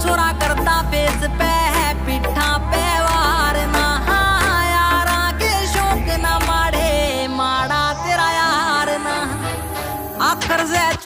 छोरा करता फेस पे है पिठा पे वार ना यारा के शौक ना माड़े माड़ा तेरा यार ना आखर से